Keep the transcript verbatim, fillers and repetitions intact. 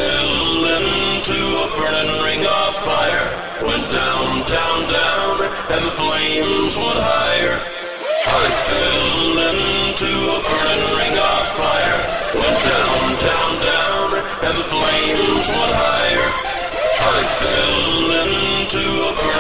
fell into a burning ring of fire. Went down, down, down, and the flames went higher. I fell into a burning ring of fire. Went down, down, down, and the flames went higher. I fell into a burning